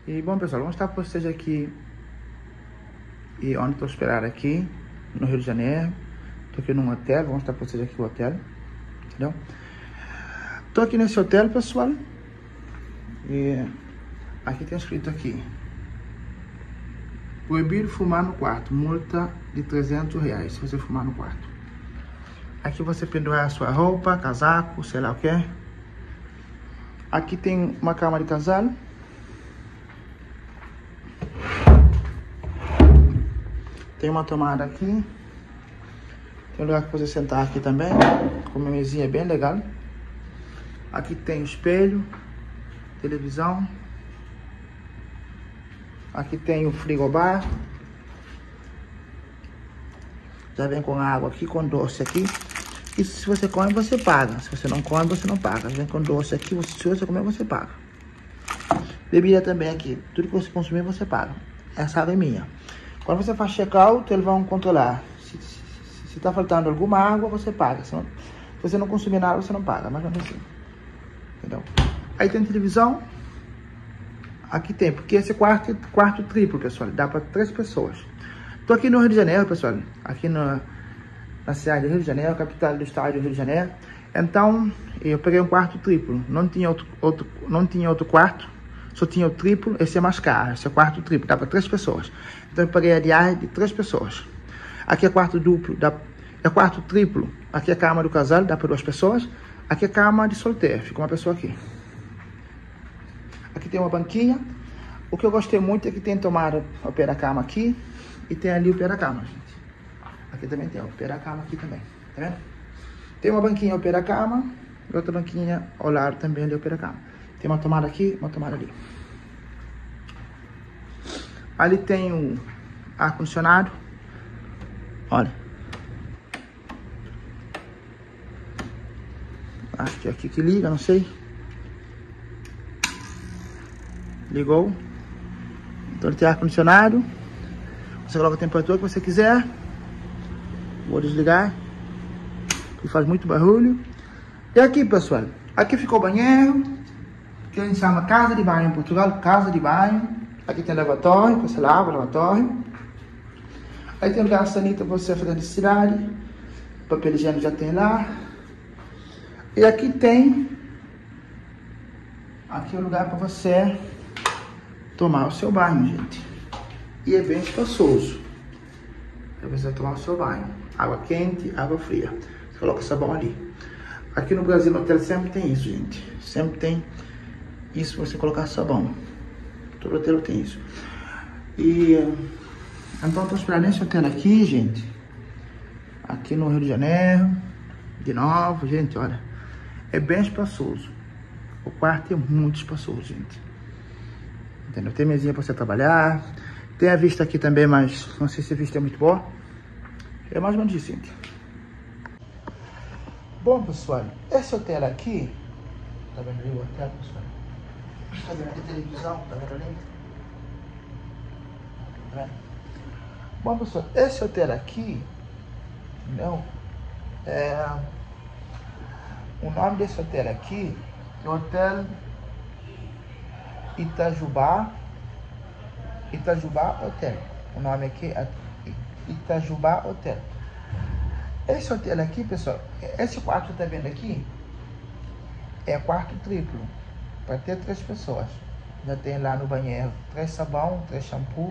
E bom, pessoal, vamos estar para vocês aqui e onde estou esperando aqui no Rio de Janeiro. Estou aqui num hotel, vamos estar para vocês aqui o hotel, entendeu? Estou aqui nesse hotel, pessoal, e aqui tem escrito aqui: proibido fumar no quarto, multa de R$300 se você fumar no quarto. Aqui você pendurar a sua roupa, casaco, sei lá o que. Aqui tem uma cama de casal. Tem uma tomada aqui. Tem um lugar para você sentar aqui também, com uma mesinha bem legal. Aqui tem espelho, televisão. Aqui tem o frigobar. Já vem com água aqui, com doce aqui. E se você come, você paga. Se você não come, você não paga. Vem com doce aqui, se você comer, você paga. Bebida também aqui. Tudo que você consumir, você paga. Essa água é minha. Quando você faz check-out, eles vão controlar. Se tá faltando alguma água, você paga. Se você não consumir nada, você não paga. Mais ou menos assim. Entendeu? Aí tem televisão. Aqui tem, porque esse quarto triplo, pessoal. Dá para 3 pessoas. Tô aqui no Rio de Janeiro, pessoal. Aqui na cidade do Rio de Janeiro, capital do estado do Rio de Janeiro. Então, eu peguei um quarto triplo. Não tinha outro quarto. Só tinha o triplo, esse é mais caro, esse é o quarto triplo, dá para 3 pessoas. Então eu paguei a diária de 3 pessoas. Aqui é quarto duplo, é quarto triplo. Aqui é a cama do casal, dá para 2 pessoas. Aqui é cama de solteiro, fica uma pessoa aqui. Aqui tem uma banquinha. O que eu gostei muito é que tem tomada ao pé da cama aqui e tem ali o pé da cama, gente. Aqui também tem o pé da cama aqui também, tá vendo? Tem uma banquinha ao pé da cama e outra banquinha ao lado também ali ao pé da cama. Tem uma tomada aqui, uma tomada ali. Ali tem o ar-condicionado. Olha. Acho que é aqui que liga, não sei. Ligou. Então ele tem ar-condicionado. Você coloca a temperatura que você quiser. Vou desligar. Que faz muito barulho. E aqui, pessoal. Aqui ficou o banheiro. Que a gente chama casa de banho em Portugal, casa de banho. Aqui tem lavatório, você lava o lavatório. Aí tem lugar sanita para você fazer necessidade. Papel higiênico já tem lá. E aqui tem... Aqui é o lugar para você tomar o seu banho, gente. E é bem espaçoso. Para você tomar o seu banho. Água quente, água fria. Você coloca sabão ali. Aqui no Brasil, no hotel, sempre tem isso, gente. Sempre tem... Isso você colocar sabão. Todo hotel tem isso. E então estou esperando esse hotel aqui, gente. Aqui no Rio de Janeiro. De novo, gente, olha. É bem espaçoso. O quarto é muito espaçoso, gente. Entendeu? Tem mesinha para você trabalhar. Tem a vista aqui também, mas não sei se a vista é muito boa. É mais ou menos isso, gente. Bom, pessoal, esse hotel aqui. Tá vendo ali o hotel, pessoal? Tá vendo aqui a televisão? Tá vendo ali? Tá vendo? Bom, pessoal, esse hotel aqui, não, o nome desse hotel aqui é Hotel Itajubá Hotel. O nome aqui é Itajubá Hotel. Esse hotel aqui, pessoal, esse quarto que tá vendo aqui é quarto triplo. Para ter 3 pessoas. Já tem lá no banheiro 3 sabão, 3 shampoo,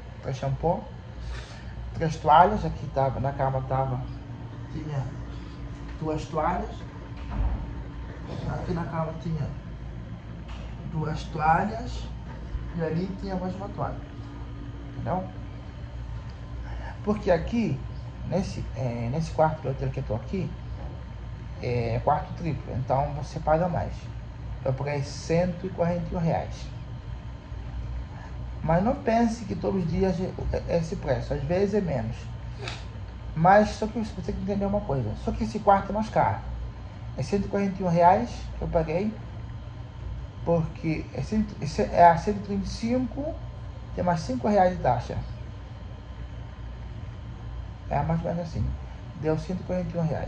3 toalhas. Aqui tava, na cama tinha 2 toalhas. Aqui na cama tinha 2 toalhas. E ali tinha mais uma toalha. Entendeu? Porque aqui, nesse quarto do hotel que eu tô aqui, é quarto triplo. Então você paga mais. Eu paguei R$141. Mas não pense que todos os dias é esse preço. Às vezes é menos. Mas só que você tem que entender uma coisa. Só que esse quarto é mais caro. É R$141 que eu paguei. Porque é a 135, tem mais R$5 de taxa. É mais ou menos assim. Deu R$141.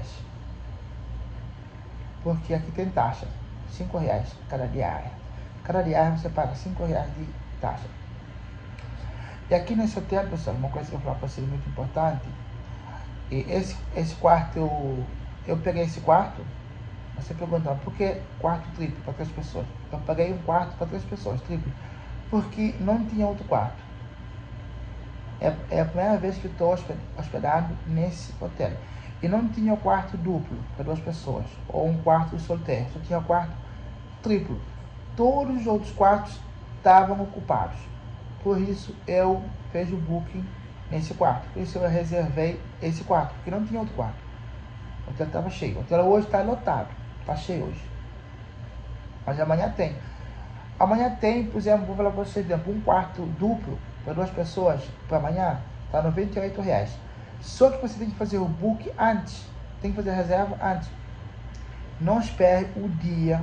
Porque aqui tem taxa. R$5 cada diária. Cada diária você paga R$5 taxa. E aqui nesse hotel, pessoal, uma coisa que eu vou falar para vocês muito importante, e esse quarto, eu peguei esse quarto, você perguntando, por que quarto triplo para 3 pessoas? Eu paguei um quarto para 3 pessoas, triplo, porque não tinha outro quarto. É a primeira vez que estou hospedado nesse hotel. E não tinha o quarto duplo para 2 pessoas, ou um quarto solteiro, só tinha o quarto triplo. Todos os outros quartos estavam ocupados. Por isso eu fiz o booking nesse quarto. Por isso eu reservei esse quarto, porque não tinha outro quarto. O hotel estava cheio. O hotel hoje está lotado. Está cheio hoje. Mas amanhã tem. Amanhã tem, por exemplo, vou falar para vocês, um quarto duplo para 2 pessoas para amanhã está R$ 98. Só que você tem que fazer o book antes. Tem que fazer a reserva antes. Não espere o dia.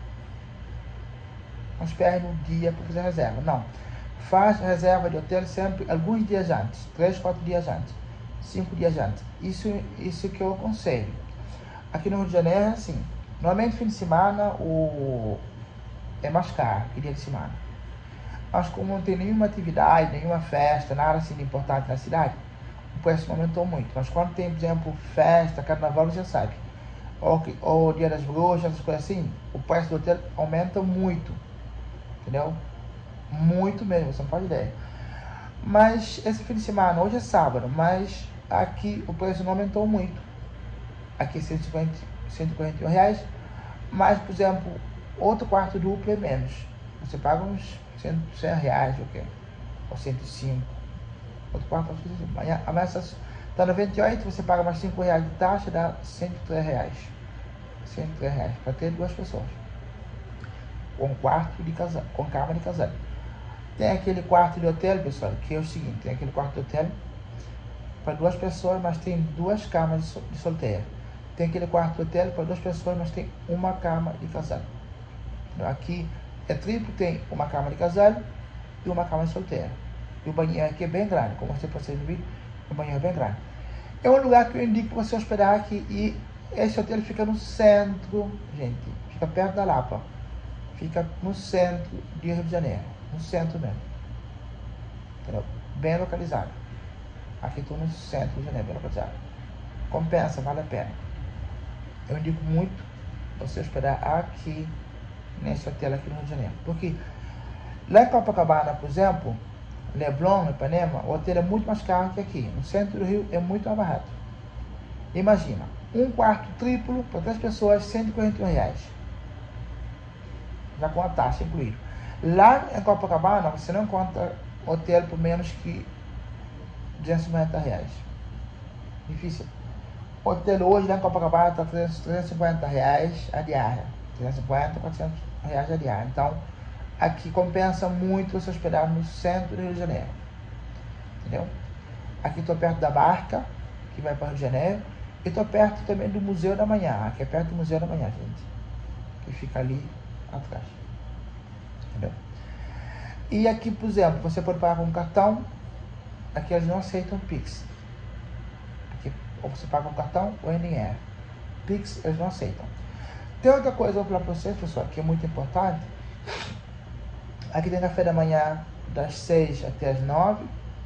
Não espere no dia para fazer a reserva. Não. Faz a reserva de hotel sempre alguns dias antes. 3, 4 dias antes. 5 dias antes. Isso que eu aconselho. Aqui no Rio de Janeiro é assim. Normalmente fim de semana é mais caro que dia de semana. Mas como não tem nenhuma atividade, nenhuma festa, nada assim de importante na cidade, o preço não aumentou muito. Mas quando tem, por exemplo, festa, carnaval, você sabe. Ou dia das bruxas, essas coisas assim, o preço do hotel aumenta muito. Entendeu? Muito mesmo, você não faz ideia. Mas esse fim de semana, hoje é sábado, mas aqui o preço não aumentou muito. Aqui é R$141. Mas, por exemplo, outro quarto duplo é menos. Você paga uns R$100, ou 105. Outro quarto amanhã está 98, você paga mais R$5 de taxa, dá R$103. R$103 para ter 2 pessoas. Com quarto de casal, com cama de casal. Tem aquele quarto de hotel, pessoal, que é o seguinte, tem aquele quarto de hotel para 2 pessoas, mas tem 2 camas de solteiro. Tem aquele quarto de hotel para 2 pessoas, mas tem uma cama de casal. Aqui é triplo, tem uma cama de casal e uma cama de solteiro. E o banheiro aqui é bem grande, como você pode ver, o banheiro é bem grande. É um lugar que eu indico para você hospedar aqui, e esse hotel fica no centro, gente, fica perto da Lapa. Fica no centro de Rio de Janeiro, no centro mesmo. Entendeu? Bem localizado. Aqui estou no centro do Rio de Janeiro, bem localizado. Compensa, vale a pena. Eu indico muito você hospedar aqui, nesse hotel aqui no Rio de Janeiro. Porque lá em Copacabana, por exemplo, Leblon, Ipanema, o hotel é muito mais caro que aqui. No centro do Rio é muito mais barato. Imagina, um quarto triplo para 3 pessoas, R$141. Já com a taxa incluída. Lá em Copacabana, você não encontra hotel por menos que R$250. Difícil. O hotel hoje lá em Copacabana está R$350 a diária. 350, R$400 a diária. Então, aqui compensa muito você hospedar no centro do Rio de Janeiro. Entendeu? Aqui estou perto da barca, que vai para o Rio de Janeiro. E estou perto também do Museu da Manhã. Aqui é perto do Museu da Manhã, gente. Que fica ali atrás. Entendeu? E aqui, por exemplo, você pode pagar com um cartão. Aqui eles não aceitam Pix. Aqui, ou você paga com cartão ou em dinheiro. Pix eles não aceitam. Tem outra coisa que eu vou falar para vocês, pessoal, que é muito importante. Aqui tem café da manhã das 6 até as 9.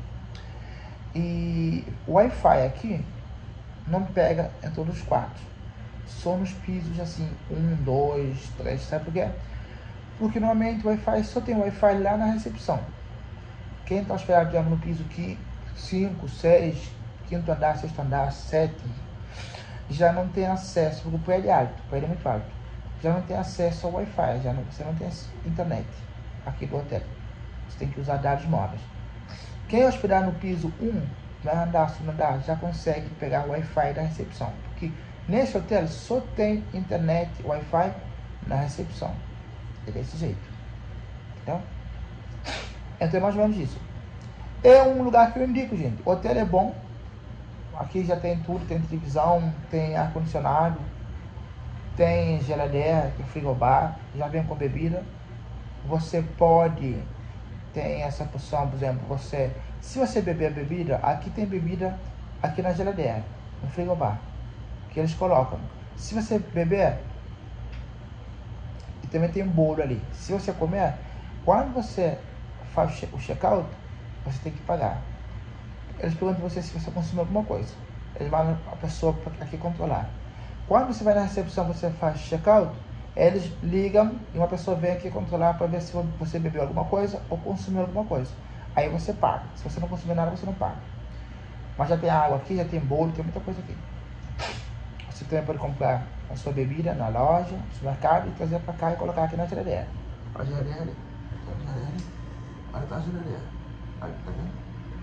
E o Wi-Fi aqui não pega em todos os quartos. Só nos pisos assim, 1, 2, 3, sabe por quê? Porque normalmente o Wi-Fi só tem Wi-Fi lá na recepção. Quem está hospedado, digamos, no piso aqui, 5, 6, quinto andar, sexto andar, 7, já não tem acesso, porque o prédio é alto, o prédio é muito alto. Já não tem acesso ao Wi-Fi, você não tem internet aqui do hotel. Você tem que usar dados móveis. Quem hospedar no piso 1, vai andar, segundo andar, já consegue pegar o Wi-Fi da recepção. Porque nesse hotel só tem internet, Wi-Fi na recepção. É desse jeito. Entendeu? Então é mais ou menos isso. É um lugar que eu indico, gente. O hotel é bom. Aqui já tem tudo, tem televisão, tem ar-condicionado, tem geladeira, tem frigobar, já vem com bebida. Você pode, tem essa opção, por exemplo, se você beber a bebida, aqui tem bebida aqui na geladeira, no frigobar, que eles colocam. Se você beber, e também tem um bolo ali. Se você comer, quando você faz o check-out, você tem que pagar. Eles perguntam você se você consumiu alguma coisa. Eles mandam a pessoa aqui controlar. Quando você vai na recepção, você faz check-out, eles ligam e uma pessoa vem aqui controlar para ver se você bebeu alguma coisa ou consumiu alguma coisa. Aí você paga. Se você não consumir nada, você não paga. Mas já tem água aqui, já tem bolo, tem muita coisa aqui. Você também pode comprar a sua bebida na loja, no supermercado e trazer para cá e colocar aqui na geladeira. Olha a geladeira ali. Olha a geladeira. Olha, tá vendo?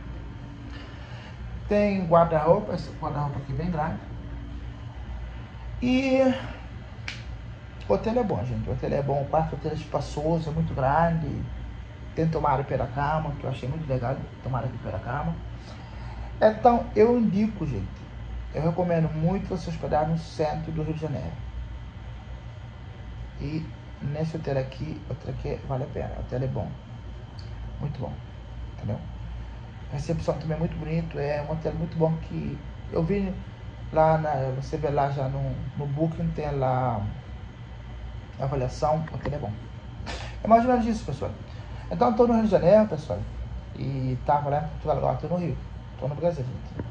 Tem guarda-roupa, esse guarda-roupa aqui bem grande. E o hotel é bom, gente. O hotel é bom, o quarto do hotel é espaçoso, é muito grande. Tem tomada pela cama, que eu achei muito legal, tomada aqui pela cama. Então, eu indico, gente. Eu recomendo muito você hospedar no centro do Rio de Janeiro. E nesse hotel aqui vale a pena. O hotel é bom. Muito bom. Entendeu? A recepção também é muito bonito. É um hotel muito bom que eu vi lá, você vê lá já no Booking, tem lá a avaliação. O hotel é bom. É mais ou menos isso, pessoal. Então, estou no Rio de Janeiro, pessoal. E tava lá em Portugal agora, estou no Rio. Estou no Brasil, gente.